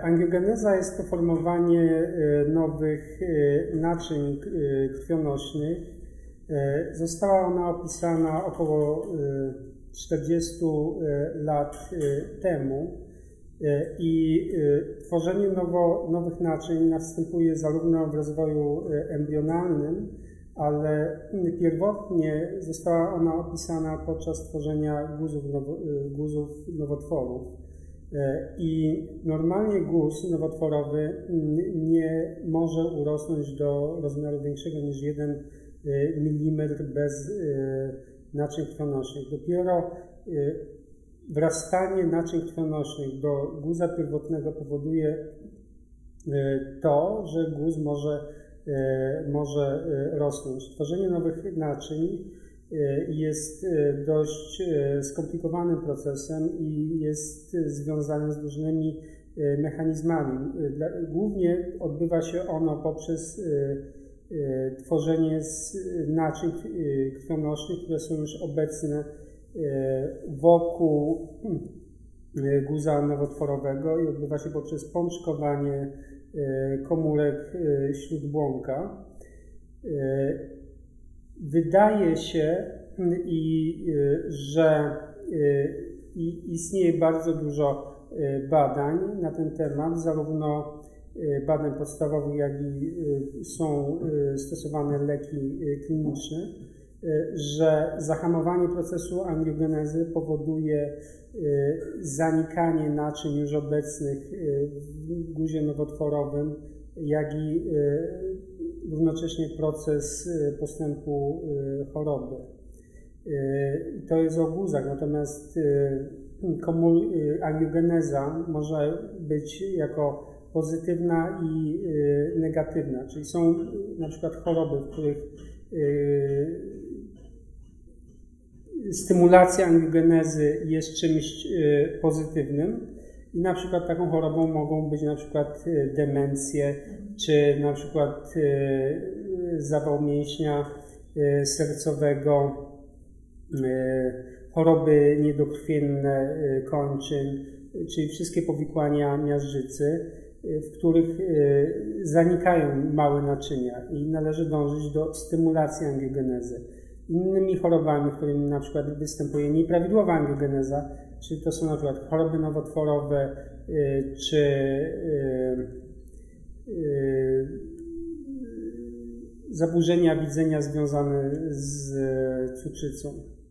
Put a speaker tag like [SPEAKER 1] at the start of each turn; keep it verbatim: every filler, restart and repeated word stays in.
[SPEAKER 1] Angiogeneza jest to formowanie nowych naczyń krwionośnych. Została ona opisana około czterdziestu lat temu i tworzenie nowo, nowych naczyń następuje zarówno w rozwoju embrionalnym, ale pierwotnie została ona opisana podczas tworzenia guzów, nowo, guzów nowotworów. I normalnie guz nowotworowy nie może urosnąć do rozmiaru większego niż jeden milimetr bez naczyń krwionośnych. Dopiero wrastanie naczyń krwionośnych do guza pierwotnego powoduje to, że guz może, może rosnąć. Tworzenie nowych naczyń jest dość skomplikowanym procesem i jest związane z różnymi mechanizmami. Głównie odbywa się ono poprzez tworzenie naczyń krwionośnych, które są już obecne wokół guza nowotworowego i odbywa się poprzez pączkowanie komórek śródbłąka. Wydaje się, i, że i istnieje bardzo dużo badań na ten temat, zarówno badań podstawowych, jak i są stosowane leki kliniczne, że zahamowanie procesu angiogenezy powoduje zanikanie naczyń już obecnych w guzie nowotworowym, jak i równocześnie proces postępu choroby. To jest o guzach, natomiast angiogeneza może być jako pozytywna i negatywna, czyli są na przykład choroby, w których stymulacja angiogenezy jest czymś pozytywnym i na przykład taką chorobą mogą być na przykład demencje, czy na przykład zawał mięśnia sercowego, choroby niedokrwienne kończyn, czyli wszystkie powikłania miażdżycy, w których zanikają małe naczynia i należy dążyć do stymulacji angiogenezy. Innymi chorobami, w którymi na przykład występuje nieprawidłowa angiogeneza, czyli to są na przykład choroby nowotworowe, czy zaburzenia widzenia związane z cukrzycą.